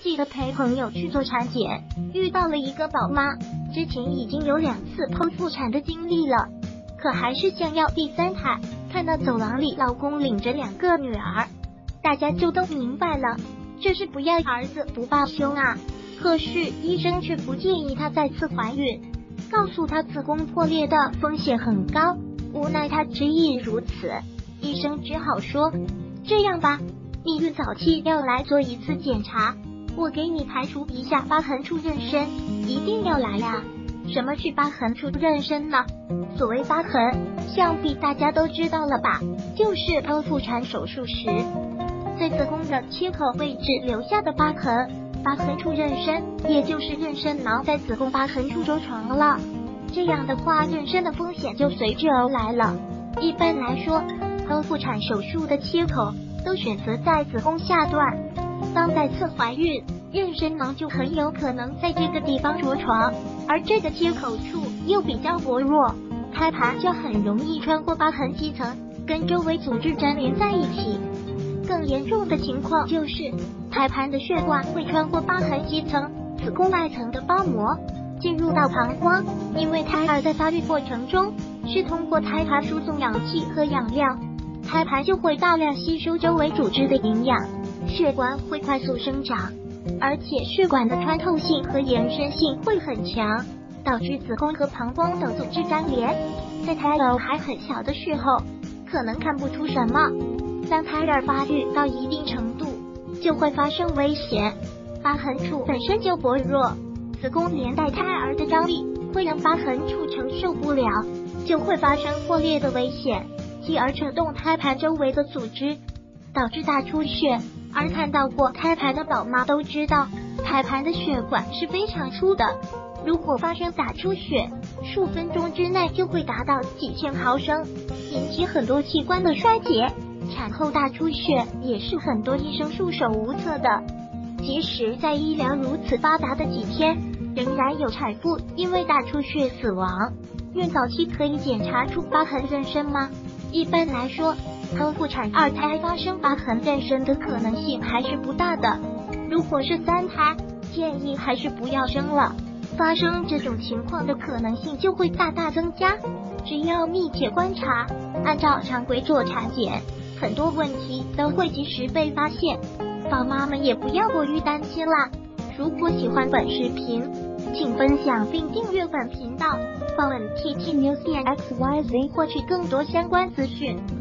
记得陪朋友去做产检，遇到了一个宝妈，之前已经有2次剖腹产的经历了，可还是想要第3胎。看到走廊里老公领着2个女儿，大家就都明白了，这是不要儿子不报凶啊。可是医生却不建议她再次怀孕，告诉她子宫破裂的风险很高。无奈她执意如此，医生只好说，这样吧，你孕早期要来做一次检查，我给你排除一下疤痕处妊娠，一定要来呀。什么是疤痕处妊娠呢？所谓疤痕，想必大家都知道了吧，就是剖腹产手术时在子宫的切口位置留下的疤痕。疤痕处妊娠，也就是妊娠囊在子宫疤痕处着床了，这样的话妊娠的风险就随之而来了。一般来说，剖腹产手术的切口都选择在子宫下段，当再次怀孕，妊娠囊就很有可能在这个地方着床，而这个切口处又比较薄弱，胎盘就很容易穿过疤痕肌层，跟周围组织粘连在一起。更严重的情况就是胎盘的血管会穿过疤痕肌层、子宫外层的包膜，进入到膀胱。因为胎儿在发育过程中是通过胎盘输送氧气和养料，胎盘就会大量吸收周围组织的营养，血管会快速生长，而且血管的穿透性和延伸性会很强，导致子宫和膀胱等组织粘连。在胎儿还很小的时候，可能看不出什么，当胎儿发育到一定程度，就会发生危险。疤痕处本身就薄弱，子宫连带胎儿的张力会让疤痕处承受不了，就会发生破裂的危险，继而扯动胎盘周围的组织，导致大出血。而看到过胎盘的宝妈都知道，胎盘的血管是非常粗的，如果发生大出血，数分钟之内就会达到几千毫升，引起很多器官的衰竭。产后大出血也是很多医生束手无策的，即使在医疗如此发达的几天，仍然有产妇因为大出血死亡。孕早期可以检查出疤痕妊娠吗？一般来说，剖腹产2胎发生疤痕妊娠的可能性还是不大的，如果是3胎，建议还是不要生了，发生这种情况的可能性就会大大增加。只要密切观察，按照常规做产检，很多问题都会及时被发现，宝妈们也不要过于担心啦。如果喜欢本视频，请分享并订阅本频道，访问 TT News XYZ 获取更多相关资讯。